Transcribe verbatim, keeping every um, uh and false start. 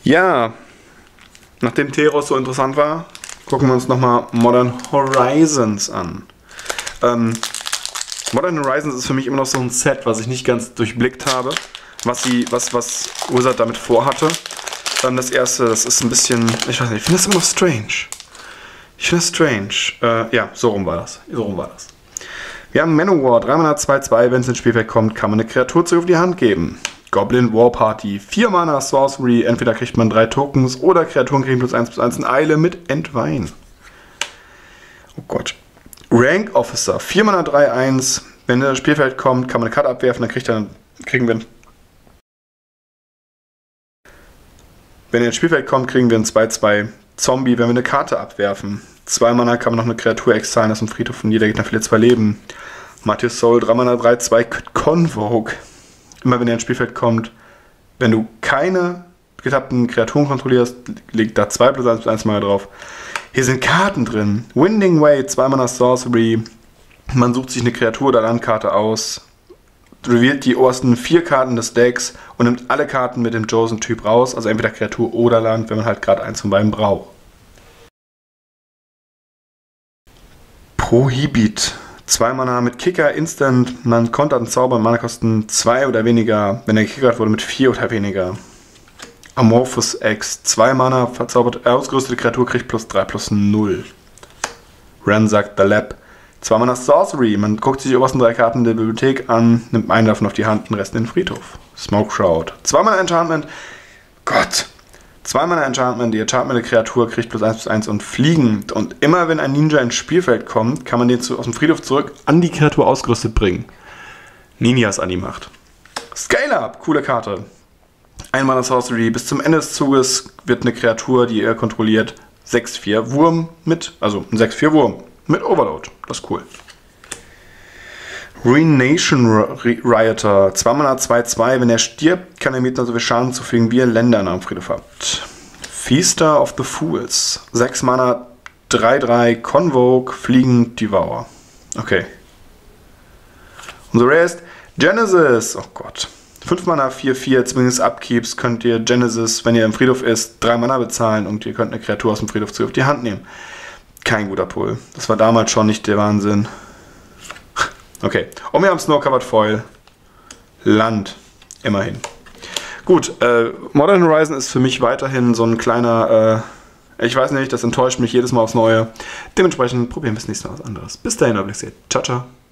Ja, nachdem Theros so interessant war, gucken wir uns nochmal Modern Horizons an. Ähm, Modern Horizons ist für mich immer noch so ein Set, was ich nicht ganz durchblickt habe, was sie, was, was Wizard damit vorhatte. Dann das erste, das ist ein bisschen, ich weiß nicht, ich finde das immer noch strange. Ich finde das strange. Äh, ja, so rum war das. So rum war das. Wir haben Manowar, drei Mana zwei zwei, wenn es ins Spielfeld kommt, kann man eine Kreatur zurück auf die Hand geben. Goblin War Party, vier Mana Sorcery, entweder kriegt man drei Tokens oder Kreaturen kriegen plus eins plus eins in Eile mit Entweihen. Oh Gott. Rank Officer, vier Mana drei eins, wenn er ins Spielfeld kommt, kann man eine Karte abwerfen, dann kriegt er, kriegen wir Wenn er ins Spielfeld kommt, kriegen wir einen zwei zwei Zombie, wenn wir eine Karte abwerfen. zwei Mana kann man noch eine Kreatur exilen aus dem Friedhof von jeder Gegner verliert zwei Leben. Mathias Soul, drei Mana drei zwei, Convoke. Immer wenn er ins Spielfeld kommt, wenn du keine getappten Kreaturen kontrollierst, liegt da zwei plus eins plus eins Mana drauf. Hier sind Karten drin. Winding Way, zwei Mana Sorcery. Man sucht sich eine Kreatur oder Landkarte aus, revealt die obersten vier Karten des Decks und nimmt alle Karten mit dem Chosen-Typ raus, also entweder Kreatur oder Land, wenn man halt gerade eins von beiden braucht. Prohibit. zwei Mana mit Kicker, Instant, man kontert einen Zauber, Mana kosten zwei oder weniger, wenn er gekickert wurde mit vier oder weniger. Amorphous X, zwei Mana, verzaubert, ausgerüstete Kreatur kriegt plus drei plus null. Ransack the Lab, zwei Mana Sorcery, man guckt sich die obersten drei Karten der Bibliothek an, nimmt einen davon auf die Hand, den Rest in den Friedhof. Smoke Shroud, zwei Mana Enchantment, Gott, zwei Mana Enchantment, die enchantmente Kreatur kriegt plus eins plus eins und fliegend. Und immer wenn ein Ninja ins Spielfeld kommt, kann man den zu, aus dem Friedhof zurück an die Kreatur ausgerüstet bringen. Ninjas an die Macht. Scale Up, coole Karte. Ein Mana Sorcery, bis zum Ende des Zuges wird eine Kreatur, die er kontrolliert, sechs vier Wurm mit, also ein sechs vier Wurm mit Overload. Das ist cool. Ruination Rioter, zwei Mana zwei zwei, wenn er stirbt, kann er mit so viel Schaden zufügen, wie ihr Länder am Friedhof habt. Feaster of the Fools, sechs Mana drei drei, Convoke, Fliegen, Devour. Okay. Und so Rest, Genesis, oh Gott. fünf Mana vier vier, zwingendes Upkeeps, könnt ihr Genesis, wenn ihr im Friedhof ist, drei Mana bezahlen und ihr könnt eine Kreatur aus dem Friedhof zurück auf die Hand nehmen. Kein guter Pull. Das war damals schon nicht der Wahnsinn. Okay, und wir haben Snow-Covered Foil. Land. Immerhin. Gut, äh, Modern Horizon ist für mich weiterhin so ein kleiner, äh, ich weiß nicht, das enttäuscht mich jedes Mal aufs Neue. Dementsprechend probieren wir das nächste Mal was anderes. Bis dahin, Ciao, ciao.